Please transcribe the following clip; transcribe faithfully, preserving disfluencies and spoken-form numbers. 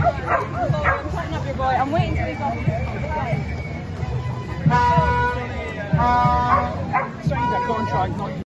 I'm cutting up your boy. I'm waiting till he's off. Signed a contract not